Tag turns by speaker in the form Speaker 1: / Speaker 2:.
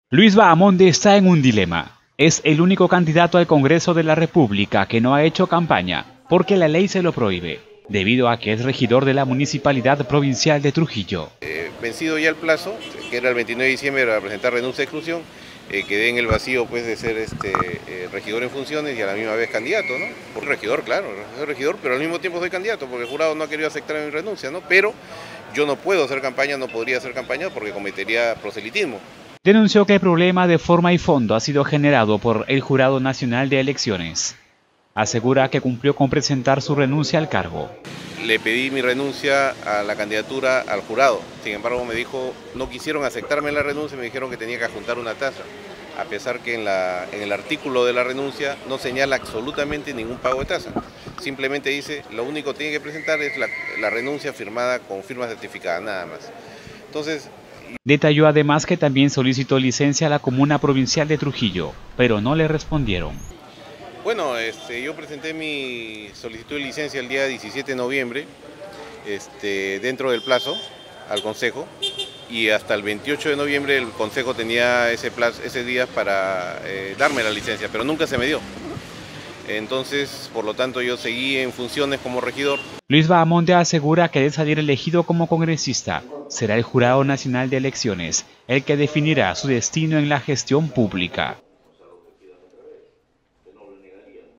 Speaker 1: Luis Bahamonde está en un dilema. Es el único candidato al Congreso de la República que no ha hecho campaña, porque la ley se lo prohíbe, debido a que es regidor de la Municipalidad Provincial de Trujillo.
Speaker 2: Vencido ya el plazo, que era el 29 de diciembre para presentar renuncia de exclusión, quedé en el vacío pues de ser regidor en funciones y a la misma vez candidato, ¿no? Por regidor, claro, soy regidor, pero al mismo tiempo soy candidato, porque el jurado no ha querido aceptar mi renuncia, ¿no? Pero yo no puedo hacer campaña, no podría hacer campaña porque cometería proselitismo.
Speaker 1: Denunció que el problema de forma y fondo ha sido generado por el Jurado Nacional de Elecciones. Asegura que cumplió con presentar su renuncia al cargo.
Speaker 2: Le pedí mi renuncia a la candidatura al jurado, sin embargo me dijo, no quisieron aceptarme la renuncia, me dijeron que tenía que adjuntar una tasa, a pesar que en el artículo de la renuncia no señala absolutamente ningún pago de tasa, simplemente dice, lo único que tiene que presentar es la renuncia firmada con firma certificada, nada más. Entonces,
Speaker 1: detalló además que también solicitó licencia a la Comuna Provincial de Trujillo, pero no le respondieron.
Speaker 2: Bueno, yo presenté mi solicitud de licencia el día 17 de noviembre, dentro del plazo, al Consejo, y hasta el 28 de noviembre el Consejo tenía ese día para darme la licencia, pero nunca se me dio. Entonces, por lo tanto, yo seguí en funciones como regidor.
Speaker 1: Luis Bahamonde asegura que de salir elegido como congresista, será el Jurado Nacional de Elecciones el que definirá su destino en la gestión pública.